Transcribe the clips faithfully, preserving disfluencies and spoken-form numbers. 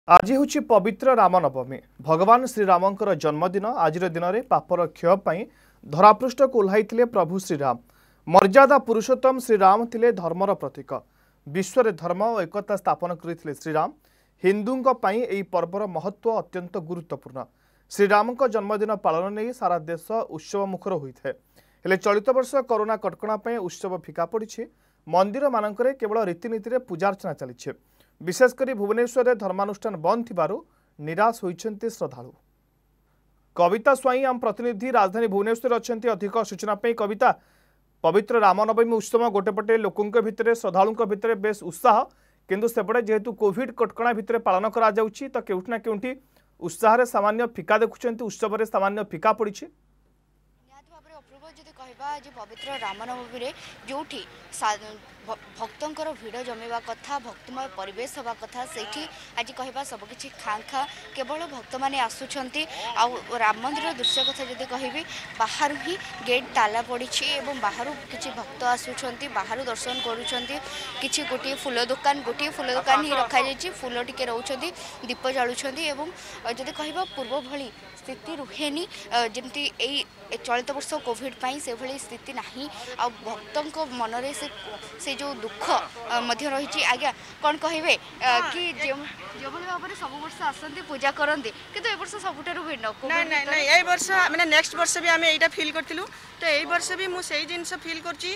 आज हूँ पवित्र रामनवमी। भगवान श्रीरामंकर जन्मदिन। आज दिन में पापर क्षय धरापृष्ठ को ओह्लाइथिले प्रभु श्रीराम। मर्यादा पुरुषोत्तम श्रीराम थिले धर्मर प्रतीक। विश्व धर्म और एकता स्थापन करथिले श्रीराम। हिंदुओं पर पर्वर महत्व अत्यंत गुरुत्वपूर्ण। श्रीराम जन्मदिन पालन नहीं सारा देश उत्सव मुखर होता है। हेले चलित वर्ष कोरोना कटकणा उत्सव फिका पड़ी। मंदिर मानक केवल रीतिनीति पूजार्चना चली। विशेषकर भुवनेश्वर में धर्मानुष्ठान बंद थिबारु निराश होइछन्ति श्रद्धालु। कविता स्वाई आम प्रतिनिधि राजधानी भुवनेश्वर अच्छी अधिक सूचना पे। कविता, पवित्र रामनवमी उत्सव गोटेपटे लोकों भितर श्रद्धालुं भितर बेस उत्साह, किंतु सेपटे जेहेतु कोविड कटकणा भितर पालन करा जाउछि तो केउठना केउठी उत्साह सामान्य फिका देखुछन्ति, उत्सव सामान्य फिका पड़ी। अपूर्व जदि कहवा आज पवित्र रामनवमी जो भक्तों भिड़ जमीवा कथा, भक्तमय परिवेश हवा कथा, से आज कहवा सबकि खाँ खाँ केवल भक्त मैंने आसुंच। राम मंदिर दृश्य कथा जदि कहबी बाहर ही गेट ताला पड़ी और बाहर किसी भक्त आसुंच, बाहर दर्शन करुँच। कि गोटे फूल दुकान गोटे फूल दुकान ही रखा जाए, फूल टिके रोच, दीप जालुंट। जदि कहवा पूर्व भली स्थिति रुहेनी जमती चलित वर्ष कोविड से भली स्थिति नहीं। आ भक्तों मनरे से से जो दुख मध्य रही। आज्ञा कौन कहे कि जो भाव में सब वर्ष आसती पूजा करते कि वर्ष सबुठ भिन्न नहीं नहीं नहीं ये वर्ष मैंने नेक्स्ट वर्ष भी आम यहाँ फिल करूँ। तो यही वर्ष भी मुझे जिनस फिल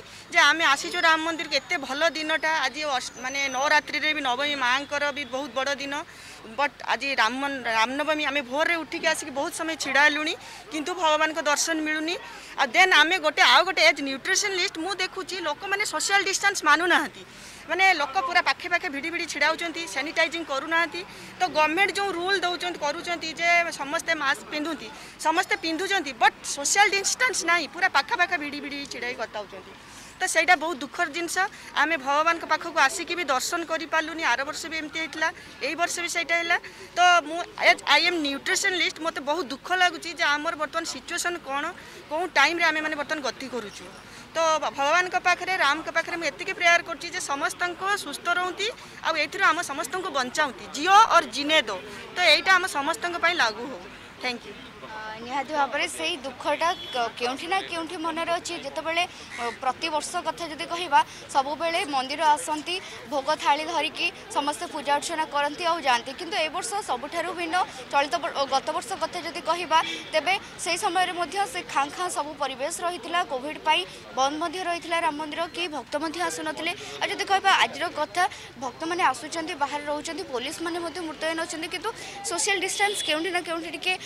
कर आसीचु राम मंदिर को एत भल दिनटा आज माने नवरात्रि भी नवमी माँ भी बहुत बड़ दिन। बट आज राम रामनवमी आम भोर रे उठिक आसिक बहुत समय छिड़ा लुणी किंतु भगवान को दर्शन मिलूनी। आ देन आम गोटे आउ गोटे एज न्यूट्रिशनलिस्ट मु देखुची लोक मैंने सोशल डिस्टेंस मानु ना माने लोक पूरा पाखे पाखे भिड़ी भिड़ी छिड़ा होती, सैनिटाइजिंग करूना। तो गवर्नमेंट जो रूल दौरान करुँचे जे समस्ते मास्क पिंधुती समस्ते पिंधुंट बट सोशल डिस्टेंस ना पूरा पाखा पाखा भिड़ी भिड़ी छिड़ा कथा होती। तो सहीटा बहुत दुखर जिनस। आम भगवान के पाखक आसिक भी दर्शन कर पार्लुनि। आर वर्ष भी एमती होता, यही वर्ष भी सहीटा है। तो मुझ आई एम न्यूट्रिशनलिस्ट, मत बहुत दुख लगुच आमर बर्तमान सिचुएसन कौन कौन टाइम आम मैंने बर्तमान गति करुचु। तो भगवान के पाखे राम के पाखे मुझे प्रेयर कर समस्त सुस्थ रोती आम समस्त को बचाऊँगी। जियो और जीने दो, तो यहीटा आम समस्त लागू हो। Thank you. निहाती भाव में से दुखटा केउठी ना केउठी मनरे अच्छी। जितेबाला प्रति वर्ष कथा जदि कहवा सब बेले मंदिर आसती भोग थाली धरिकी समस्ते पूजा अर्चना करती आ जाती, किंतु ए वर्ष सबुठारु भिन्न। चलित गत वर्ष कथा जदि कहवा तेबे से समय से खाँ खाँ सब परिवेश रही कोविड पाई बंद रही राम मंदिर कि भक्त आसुन। जदि कहवा आज कथा भक्त मैंने आसुंच बाहर रोच, पुलिस मैंने मुतयन अच्छा, किंतु सोशल डिस्टेंस केउठी ना केउठी टिके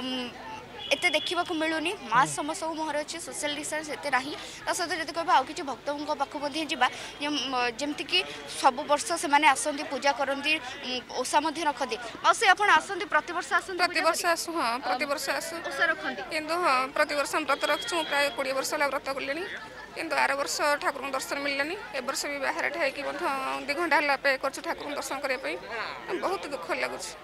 एते देखा मिलूनी। मास्क समस्त मुहर अच्छे, सोशल डिस्टेंस एते ना। सहित जब कह आउ कि भक्तों पाखक जमती कि सब वर्ष से आसती पूजा करती ओषा रखती। और से आप आसती प्रति वर्ष आस प्रति वर्ष आसु हाँ प्रति वर्ष आसु ओषा रखती किंतु हाँ प्रति वर्ष व्रत रखु प्राय कोड़े वर्ष है व्रत कले किंतु आर वर्ष ठाकुर दर्शन मिललानी। ए वर्ष भी बाहर ठाई दु घंटा है कर ठाकुर दर्शन करने बहुत दुख लगुच।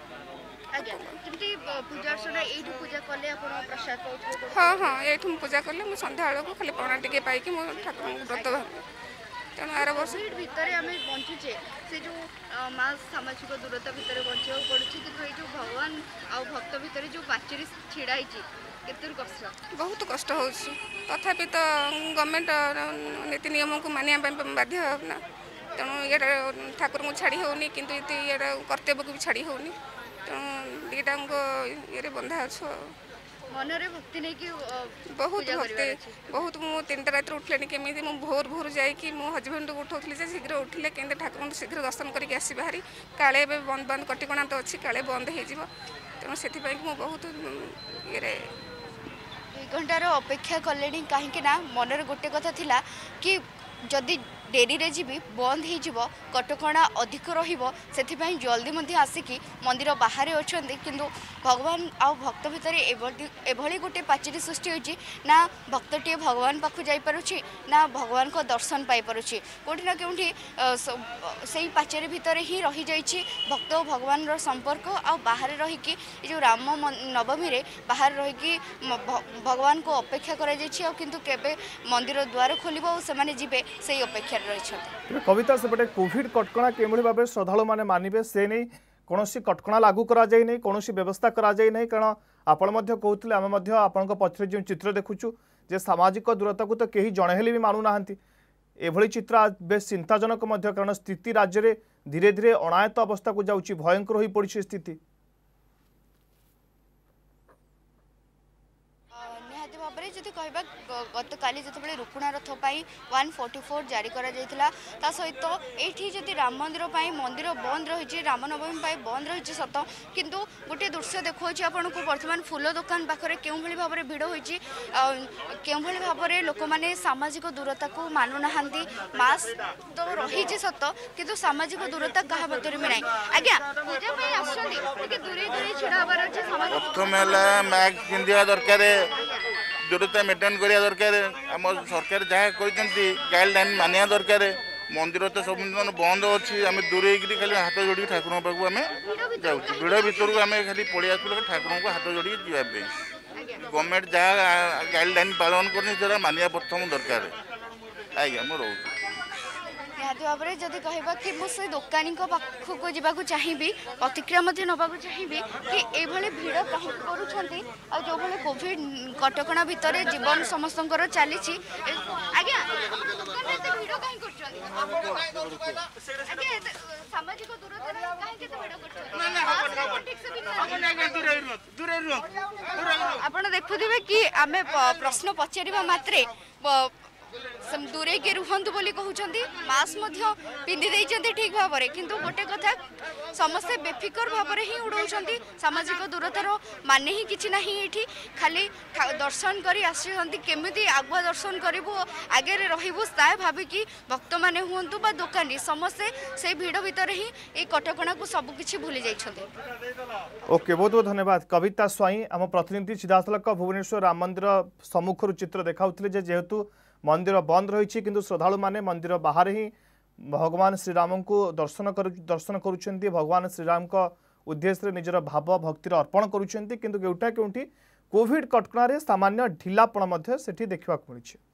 पूजा अर्चना यही पूजा कले प्रसाद हाँ हाँ ये पूजा कले मुझे सन्ध्या बेलू खाली पणा टे पाई ठाकुर व्रत भाव तेणु आर वर्ष भितर आम बंचुचे से जो मास्क सामाजिक दूरता भितर बचा पड़े कि जो भगवान आ भक्त भितर जो पाचेरी छिड़ाई केत कष्ट बहुत कष्ट हो तथापि तो गवर्नमेंट नीति नियम को मानिया बाध्य ना। तेणु ये ठाकुर को छाड़ी होनी किंतु ये कर्तव्य को भी छाड़ी होनी। तेणु दीटा ये बंधा अच्छु मनरे भक्ति नहीं कि बहुत भक्ति बहुत मुझे तीन टा रात उठले केमी भोर भोर जाकि मो हजबैंड को उठाऊली शीघ्र उठिले केंद्र ठाकुर शीघ्र दर्शन करके आसी बाहरी काले बंद बंद कटिकणा तो अच्छी काले बंद हो। तेणु से बहुत ये दुई घंटार अपेक्षा कले कहीं मनरे गोटे कथा थिला कि जदि डेरी रे जीवी बंद हो कटकणा अधिक रही जल्दी मध्य आसिकी मंदिर बाहर अच्छा, किंतु भगवान आ भक्त भितर एभली गोटे पाचेरी सृष्टि होती ना भक्तटे भगवान पाखु जापी ना भगवान को दर्शन पाई कौटी ना कौटी से पाचेरी भितर ही रही जाइए भक्त और भगवान संपर्क आ बाहर रहीकि जो राम नवमी रे बाहर रहीकि भगवान को अपेक्षा कर मंदिर द्वार खोल से जीवे से अपेक्षा रही। कविता सेपटे कोविड कटकणा के भाव श्रद्धालु मैंने मानवे से नहीं कौन कटकणा लागू करा जाए नहीं कौन व्यवस्था करा जाए नहीं कारण आपण मध्य कहते आम आपण पछरे जो चित्र देखुचु जे सामाजिक दूरता को तो कहीं जड़े हेले भी मानु नाहांती एभली चित्र बेस चिंताजनक मध्य कारण स्थिति राज्य में धीरे धीरे अनायत अवस्था को जाउची भयंकर हो पड़ी स्थिति निहाती भाव में जब कहवा गत काली जो रुकुणा रथ वन फोर्टी फोर जारी करा ता सहित ये जदि राम मंदिर मंदिर बंद रही रामनवमी बंद रही सत किंतु गोटे दृश्य देखा आपन को बर्तमान फूल दुकान पाखे क्यों भाव में भिड़ होती क्यों भाव में लोक मैंने सामाजिक दूरता को मानुना मास्क तो रही सत किंतु सामाजिक दूरता क्या मध्य में ना आज्ञा पूजा आसुँच दूरे दूरे छिड़ा हबार अच्छे प्रथम है मास्क पिंधा दरकार दूरता मेंटेन करा दरकार आम सरकार जहाँ गाइडलाइन मानिया दरकार मंदिर तो सब बंद अच्छी आम दूरे खाली हाथ जोड़ी ठाकुर पाक आम जाऊँ भिड़ भितर को आम खाली पड़े आसू ठाकुर को हाथ जोड़ी जावाई गवर्नमेंट जहाँ गाइडलाइन पालन कर मानिया प्रथम दरकार आज्ञा मुझे रोच निहाती भाव में जब कहवा कि मुझे दुकानी पाखक जावाक चाहिए प्रतिक्रिया नाक चाहिए कि ये भिड़ कहीं कर जो भाई कोविड कटकणा भितर जीवन समस्त चली आज्ञा भिड़ कहीं सामाजिक आप देखुवे कि आम प्रश्न पचार मात्रे दूरे के रुहतु बोली कहते मास्क पिंधि देते ठीक भाव में किंतु गोटे कथा समस्ते बेफिकर भाव में ही उड़ाऊँ सामाजिक दूरतार माने ही किसी ना ये खाली दर्शन कर केमी आगुआ दर्शन करूँ आगे रही भाविकी भक्त मैंने हूँ बा दुकानी समस्ते से भिड़ भितर ही ये कटकणा को सबकि भूली जाइछन्ते। ओके बहुत बहुत धन्यवाद कविता स्वाई आम प्रतिनिधि सीधासलख भुवनेश्वर राम मंदिर सम्मुखर चित्र देखाउथिले जे जेहेतु मंदिर बंद रही किंतु श्रद्धालु माने मंदिर बाहर ही भगवान श्रीराम को दर्शन कर दर्शन करुछन्ति भगवान श्रीराम का उद्देश्य निजर भाव भक्तिर अर्पण करुछन्ति किंतु केउटा केउठी कोविड कटकणारे सामान्य ढिलापण मध्य सेठी देखिबाक मिलछि।